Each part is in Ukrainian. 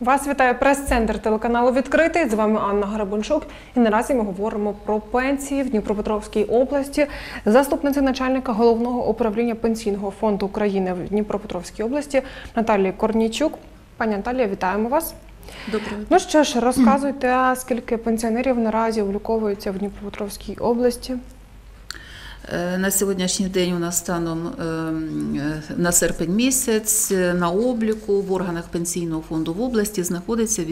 Вас вітає прес-центр телеканалу «Відкритий». З вами Анна Гарабунчук. І наразі ми говоримо про пенсії в Дніпропетровській області. Заступниця начальника Головного управління Пенсійного фонду України в Дніпропетровській області Наталія Корнійчук. Пані Наталія, вітаємо вас. Доброго дня. Ну що ж, розказуйте, скільки пенсіонерів наразі обліковуються в Дніпропетровській області? На сьогоднішній день у нас станом на серпень місяць на обліку в органах Пенсійного фонду в області знаходиться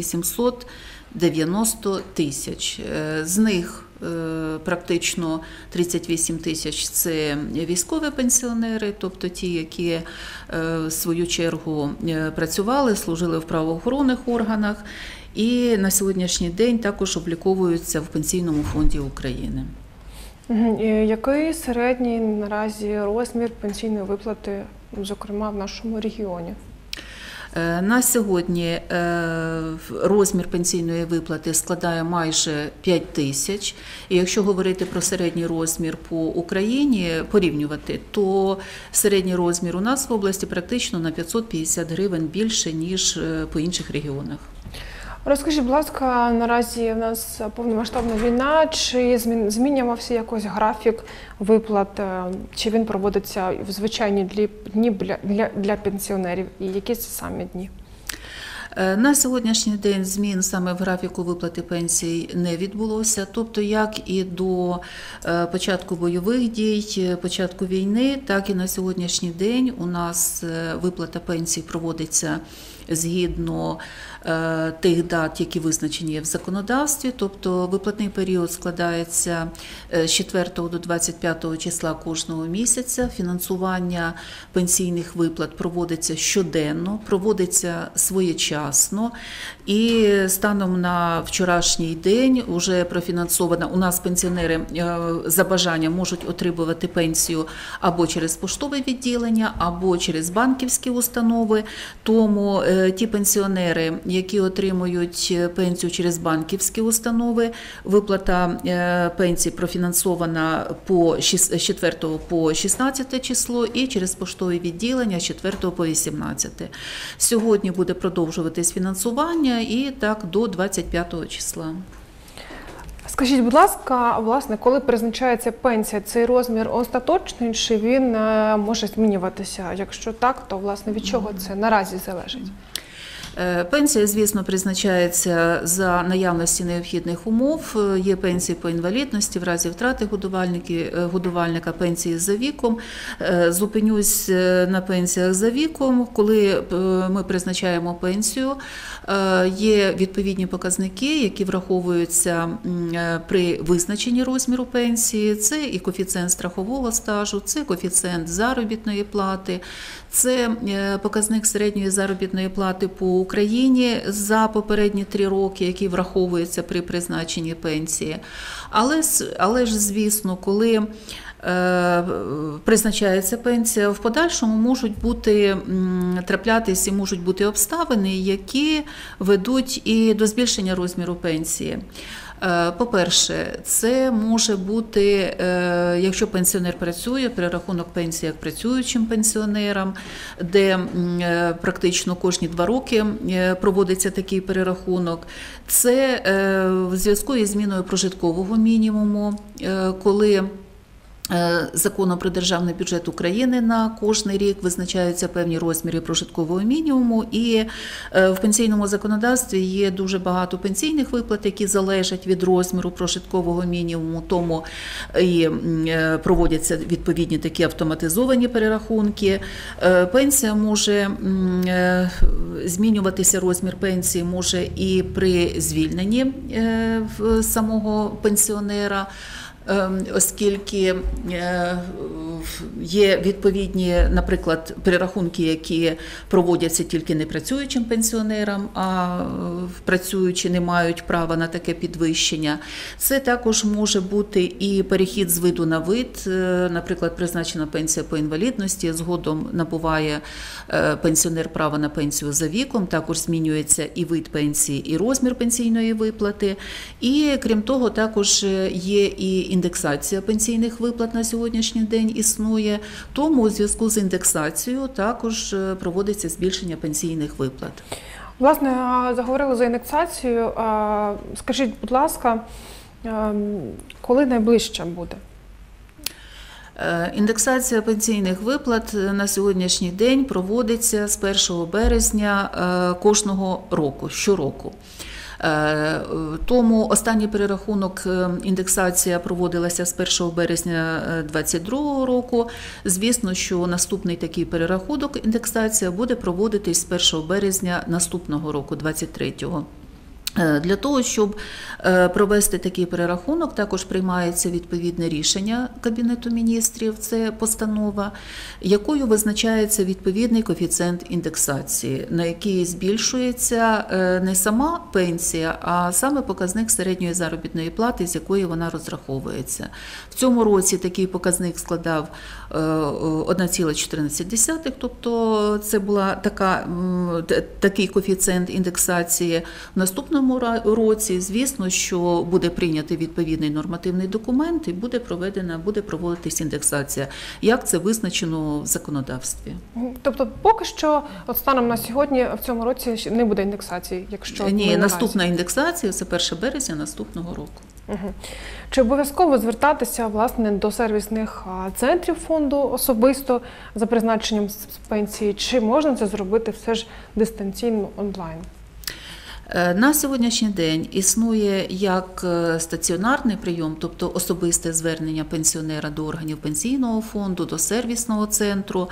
890 тисяч. З них практично 38 тисяч – це військові пенсіонери, тобто ті, які в свою чергу працювали, служили в правоохоронних органах і на сьогоднішній день також обліковуються в Пенсійному фонді України. Який середній наразі розмір пенсійної виплати, зокрема, в нашому регіоні? На сьогодні розмір пенсійної виплати складає майже 5 тисяч. І якщо говорити про середній розмір по Україні, порівнювати, то середній розмір у нас в області практично на 550 гривень більше, ніж по інших регіонах. Розкажіть, будь ласка, наразі в нас повномасштабна війна, чи змінювався якось графік виплат, чи він проводиться в звичайні дні для пенсіонерів, і які це самі дні? На сьогоднішній день змін саме в графіку виплати пенсій не відбулося, тобто як і до початку бойових дій, початку війни, так і на сьогоднішній день у нас виплата пенсій проводиться згідно тих дат, які визначені в законодавстві, тобто виплатний період складається з 4 до 25 числа кожного місяця, фінансування пенсійних виплат проводиться щоденно, проводиться своєчасно і станом на вчорашній день вже профінансовано, у нас пенсіонери за бажанням можуть отримувати пенсію або через поштове відділення, або через банківські установи, тому ті пенсіонери, які отримують пенсію через банківські установи, виплата пенсії профінансована з 4 по 16 число і через поштові відділення з 4 по 18. Сьогодні буде продовжуватись фінансування і так до 25 числа. Скажіть, будь ласка, власне, коли призначається пенсія, цей розмір остаточний, чи він може змінюватися? Якщо так, то, власне, від чого це наразі залежить? Пенсія, звісно, призначається за наявності необхідних умов. Є пенсії по інвалідності в разі втрати годувальника, пенсії за віком. Зупинюсь на пенсіях за віком. Коли ми призначаємо пенсію, є відповідні показники, які враховуються при визначенні розміру пенсії. Це і коефіцієнт страхового стажу, це коефіцієнт заробітної плати, це показник середньої заробітної плати по Україні за попередні 3 роки, який враховується при призначенні пенсії. Але ж, звісно, коли призначається пенсія, в подальшому можуть бути траплятися, можуть бути обставини, які ведуть і до збільшення розміру пенсії. По-перше, це може бути, якщо пенсіонер працює, перерахунок пенсії як працюючим пенсіонерам, де практично кожні 2 роки проводиться такий перерахунок. Це в зв'язку із зміною прожиткового мінімуму, коли Законом про державний бюджет України на кожний рік визначаються певні розміри прожиткового мінімуму, і в пенсійному законодавстві є дуже багато пенсійних виплат, які залежать від розміру прожиткового мінімуму, тому і проводяться відповідні такі автоматизовані перерахунки. Пенсія може змінюватися, розмір пенсії може і при звільненні самого пенсіонера, оскільки є відповідні, наприклад, перерахунки, які проводяться тільки непрацюючим пенсіонерам, а працюючі не мають права на таке підвищення. Це також може бути і перехід з виду на вид, наприклад, призначена пенсія по інвалідності, згодом набуває пенсіонер право на пенсію за віком, також змінюється і вид пенсії, і розмір пенсійної виплати. І, крім того, також є і індексація пенсійних виплат на сьогоднішній день існує, тому у зв'язку з індексацією також проводиться збільшення пенсійних виплат. Власне, заговорили за індексацію. Скажіть, будь ласка, коли найближче буде? Індексація пенсійних виплат на сьогоднішній день проводиться з 1 березня кожного року, щороку. Тому останній перерахунок індексація проводилася з 1 березня 2022 року. Звісно, що наступний такий перерахунок індексація буде проводитись з 1 березня наступного року, 2023. Для того, щоб провести такий перерахунок, також приймається відповідне рішення Кабінету міністрів, це постанова, якою визначається відповідний коефіцієнт індексації, на який збільшується не сама пенсія, а саме показник середньої заробітної плати, з якої вона розраховується. В цьому році такий показник складав 1,14, тобто це була такий коефіцієнт індексації. В наступному році, звісно, що буде прийнятий відповідний нормативний документ і буде проводитись індексація. Як це визначено в законодавстві? Тобто поки що, от станом на сьогодні, в цьому році не буде індексації? Ні, наступна індексація – це 1 березня наступного року. Угу. Чи обов'язково звертатися, власне, до сервісних центрів фонду особисто за призначенням пенсії, чи можна це зробити все ж дистанційно, онлайн? На сьогоднішній день існує як стаціонарний прийом, тобто особисте звернення пенсіонера до органів пенсійного фонду, до сервісного центру.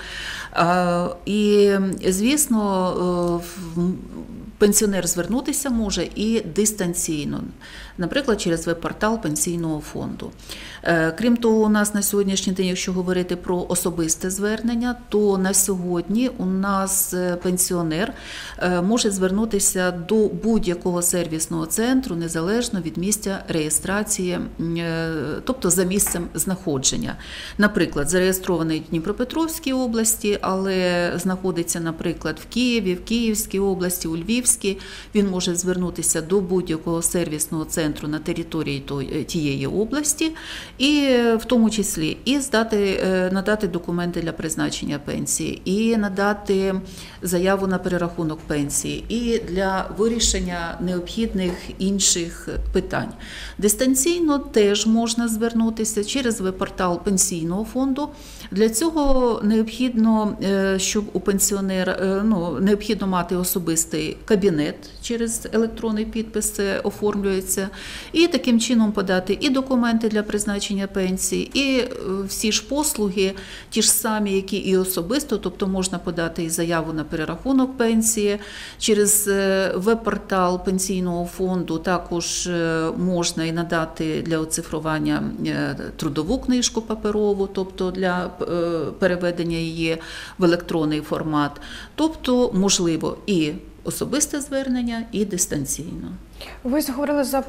І, звісно, пенсіонер звернутися може і дистанційно, наприклад, через веб-портал пенсійного фонду. Крім того, у нас на сьогоднішній день, якщо говорити про особисте звернення, то на сьогодні у нас пенсіонер може звернутися до будь-якого сервісного центру, незалежно від місця реєстрації, тобто за місцем знаходження. Наприклад, зареєстрований в Дніпропетровській області, але знаходиться, наприклад, в Києві, в Київській області, у Львівській, він може звернутися до будь-якого сервісного центру на території тієї області, і в тому числі і надати документи для призначення пенсії, і надати заяву на перерахунок пенсії, і для вирішення необхідних інших питань. Дистанційно теж можна звернутися через веб-портал пенсійного фонду. Для цього необхідно, щоб у пенсіонера, необхідно мати особистий кабінет, через електронний підпис це оформлюється, і таким чином подати і документи для призначення пенсії, і всі ж послуги, ті ж самі, які і особисто, тобто можна подати і заяву на перерахунок пенсії, через веб-портал пенсійного фонду також можна і надати для оцифрування трудову книжку паперову, тобто для переведення її в електронний формат, тобто можливо і особисте звернення, і дистанційно. Ви говорили за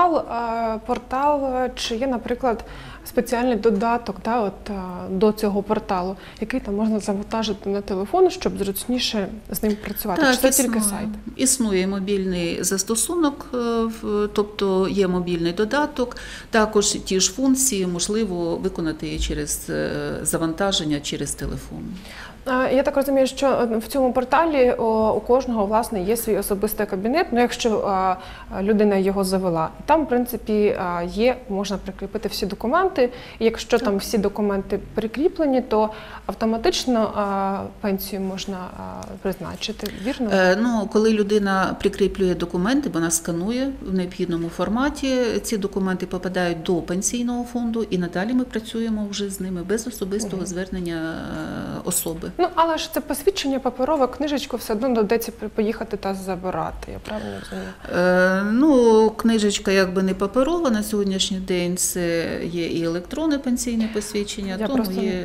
портал, чи є, наприклад, спеціальний додаток до цього порталу, який там можна завантажити на телефон, щоб зручніше з ним працювати? Так, чи це тільки сайт? Існує мобільний застосунок, тобто є мобільний додаток, також ті ж функції можливо виконати через завантаження через телефон. Я так розумію, що в цьому порталі у кожного, власне, є свій особистий кабінет, якщо людина його завела. Там, в принципі, можна прикріпити всі документи, і якщо там всі документи прикріплені, то автоматично пенсію можна призначити, вірно? Коли людина прикріплює документи, вона сканує в необхідному форматі, ці документи попадають до пенсійного фонду, і надалі ми працюємо вже з ними без особистого звернення особи. Але ж це посвідчення, паперова книжечку все одно доведеться поїхати та забирати, я правильно розумію? Книжечка якби не паперова на сьогоднішній день, це є і електронне пенсійне посвідчення, тому є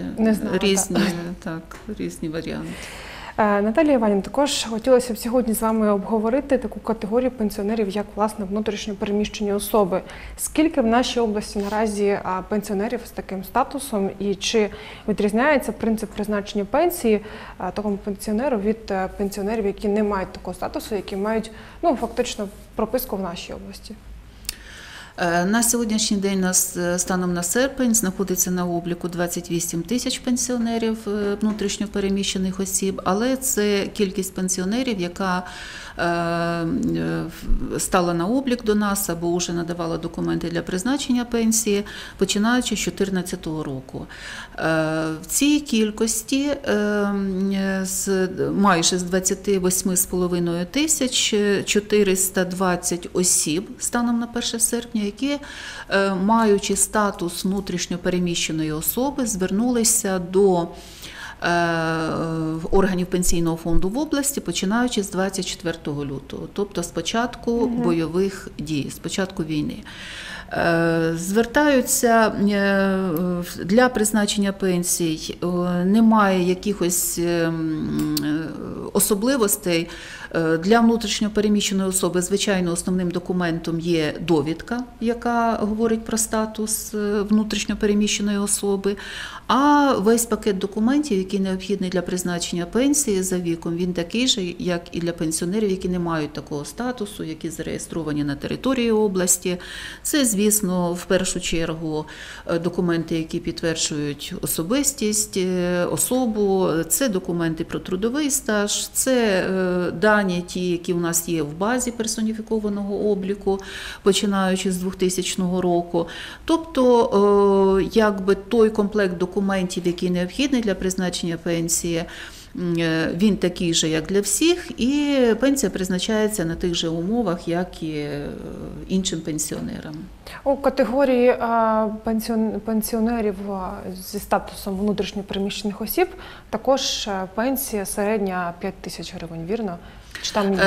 різні варіанти. Наталія Іванівна, також хотілося б сьогодні з вами обговорити таку категорію пенсіонерів, як, власне, внутрішньо переміщені особи. Скільки в нашій області наразі пенсіонерів з таким статусом, і чи відрізняється принцип призначення пенсії такому пенсіонеру від пенсіонерів, які не мають такого статусу, які мають, фактично, прописку в нашій області? На сьогоднішній день у нас станом на серпень знаходиться на обліку 28 тисяч пенсіонерів внутрішньо переміщених осіб, але це кількість пенсіонерів, яка стала на облік до нас або вже надавала документи для призначення пенсії, починаючи з 2014 року. В цій кількості майже з 28,5 тисяч 420 осіб станом на 1 серпня, які, маючи статус внутрішньо переміщеної особи, звернулися до органів пенсійного фонду в області, починаючи з 24 лютого, тобто з початку бойових дій, з початку війни. Звертаються для призначення пенсій, немає якихось особливостей. Для внутрішньо переміщеної особи, звичайно, основним документом є довідка, яка говорить про статус внутрішньо переміщеної особи, а весь пакет документів, який необхідний для призначення пенсії за віком, він такий же, як і для пенсіонерів, які не мають такого статусу, які зареєстровані на території області. Це, звісно, в першу чергу документи, які підтверджують особистість, особу, це документи про трудовий стаж, це дані ті, які у нас є в базі персоніфікованого обліку, починаючи з 2000 року. Тобто, якби той комплект документів, який необхідний для призначення пенсії, він такий же, як для всіх, і пенсія призначається на тих же умовах, як і іншим пенсіонерам. У категорії пенсіонерів зі статусом внутрішньо переміщених осіб також пенсія середня 5 тисяч гривень, вірно? Чи там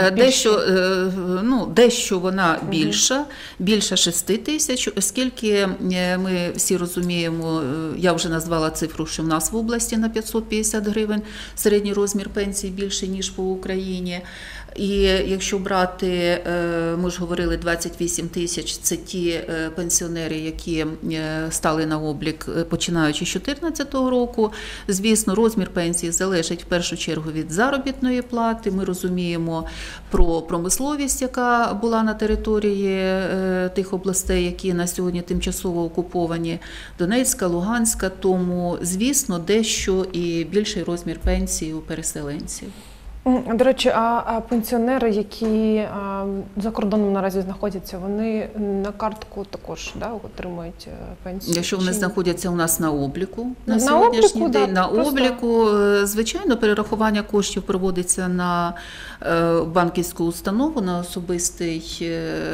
дещо вона більша 6 тисяч, оскільки ми всі розуміємо, я вже назвала цифру, що в нас в області на 550 гривень середній розмір пенсії більший, ніж по Україні. І якщо брати, ми ж говорили, 28 тисяч, це ті пенсіонери, які стали на облік починаючи з 2014 року. Звісно, розмір пенсії залежить в першу чергу від заробітної плати. Ми розуміємо про промисловість, яка була на території тих областей, які на сьогодні тимчасово окуповані, Донецька, Луганська, тому, звісно, дещо і більший розмір пенсії у переселенців. До речі, а пенсіонери, які за кордоном наразі знаходяться, вони на картку також отримують пенсію? Якщо вони знаходяться у нас на обліку на сьогоднішній обліку, день, обліку, звичайно, перерахування коштів проводиться на банківську установу, на особистий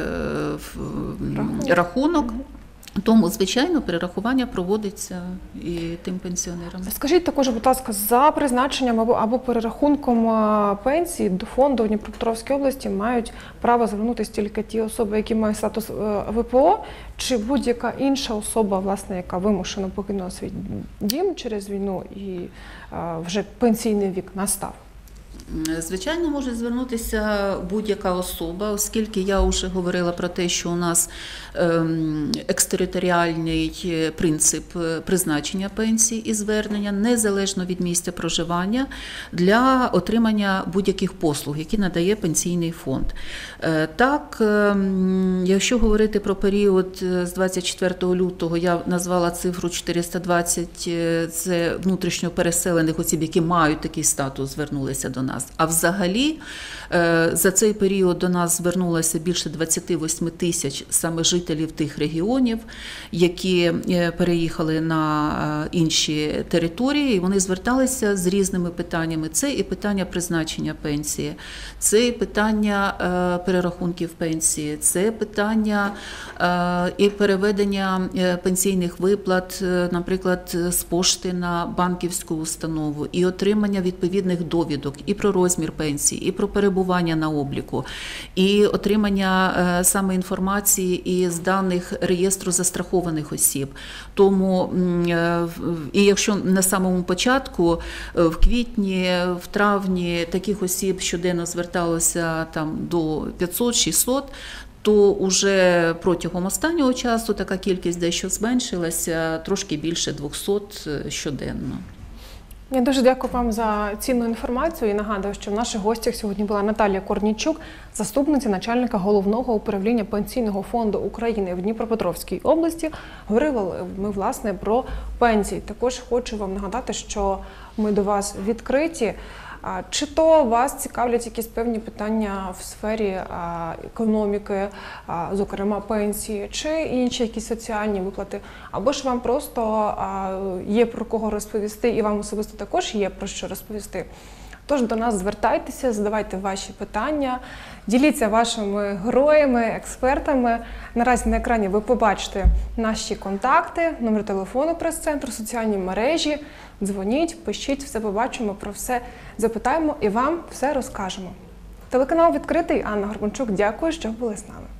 рахунок. Тому, звичайно, перерахування проводиться і тим пенсіонерам. Скажіть також, будь ласка, за призначенням або перерахунком пенсії до фонду в Дніпропетровській області мають право звернутися тільки ті особи, які мають статус ВПО, чи будь-яка інша особа, власне, яка вимушено покинула свій дім через війну і вже пенсійний вік настав? Звичайно, може звернутися будь-яка особа, оскільки я вже говорила про те, що у нас екстериторіальний принцип призначення пенсії і звернення незалежно від місця проживання для отримання будь-яких послуг, які надає пенсійний фонд. Так, якщо говорити про період з 24 лютого, я назвала цифру 420, це внутрішньо переселених осіб, які мають такий статус, звернулися до нас. А взагалі за цей період до нас звернулося більше 28 тисяч саме жителів тих регіонів, які переїхали на інші території, і вони зверталися з різними питаннями. Це і питання призначення пенсії, це і питання перерахунків пенсії, це питання і переведення пенсійних виплат, наприклад, з пошти на банківську установу, і отримання відповідних довідок і про розмір пенсії, і про перебування на обліку, і отримання саме інформації із даних реєстру застрахованих осіб. Тому, і якщо на самому початку, в квітні, в травні таких осіб щоденно зверталося там до 500-600, то уже протягом останнього часу така кількість дещо зменшилася, трошки більше 200 щоденно. Я дуже дякую вам за цінну інформацію і нагадую, що в наших гостях сьогодні була Наталія Корнійчук, заступниця начальника Головного управління Пенсійного фонду України в Дніпропетровській області. Говорили ми, власне, про пенсії. Також хочу вам нагадати, що ми до вас відкриті. Чи то вас цікавлять якісь певні питання в сфері економіки, зокрема пенсії, чи інші якісь соціальні виплати, або ж вам просто є про кого розповісти, і вам особисто також є про що розповісти. Тож до нас звертайтеся, задавайте ваші питання, діліться вашими героями, експертами. Наразі на екрані ви побачите наші контакти, номер телефону прес-центру, соціальні мережі. Дзвоніть, пишіть, все побачимо, про все запитаємо і вам все розкажемо. Телеканал «Відкритий», Анна Горбунчук, дякую, що були з нами.